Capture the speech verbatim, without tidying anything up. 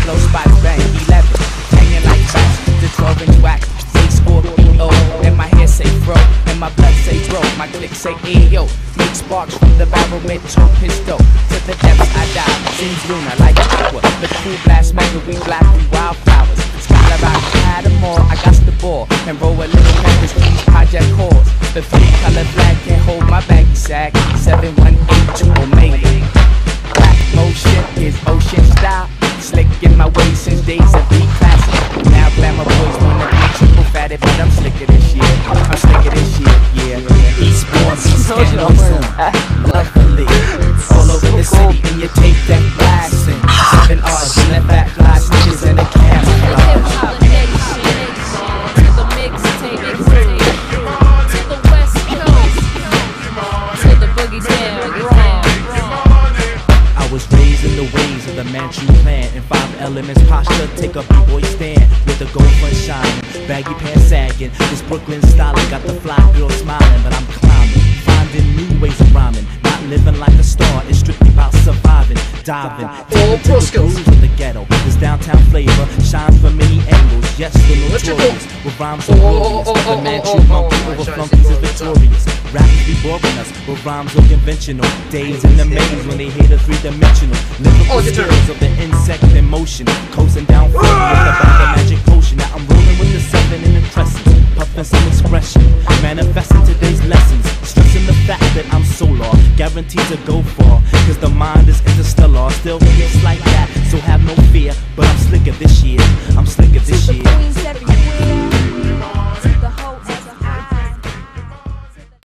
blow spots bang. Eleven, hanging like bats. The twelve inch wax, say Scorpio. And my hair say fro, and my blood say bro. My click say ayo. Make sparks from the barrel, mid to pistol. To the depths I dive, sings Luna like aqua. The cool blast mega, we black, we wildflowers. Skylar rock, had them all, I got the ball. And roll a little Memphis, these project calls. The three color flag can't hold my baggy sack. Seven one eight two Omega. Black motion is ocean style. Slick in my way since days of the classic. Now glamour boys wanna be triple fatted, but I'm slicker this year. I'm slicker this year, yeah. Eastbourne, Eastbourne, on lovely. All over the city, and you take that blasting. Seven R's in that back, fly snitches in the camera. I was raised in the ways of the Manchu clan. In five elements posture, take a b-boy stand. With the gold front shining, baggy pants sagging. This Brooklyn style got the fly girl smiling. But I'm climbing, finding new ways of rhyming. Not living like a star, it's strictly about surviving. Diving, taking to the grooves of the ghetto. This downtown flavor shines from many angles. Yes, the notorious, with rhymes are glorious. The Manchu monkey over flunkies is victorious. Rappers be boring us, with rhymes are conventional. Days in the maze when they hate a three-dimensional. Lyrical skills of the insect in motion. Coasting down front with the back of magic potion. Now I'm rolling with the seven in the crescent. Puffin' some expression, manifesting today's lessons. Stressing the fact that I'm solar, guaranteed to go far. Cause the mind is interstellar, still feels like that, so have no fear. But I'm slicker this year,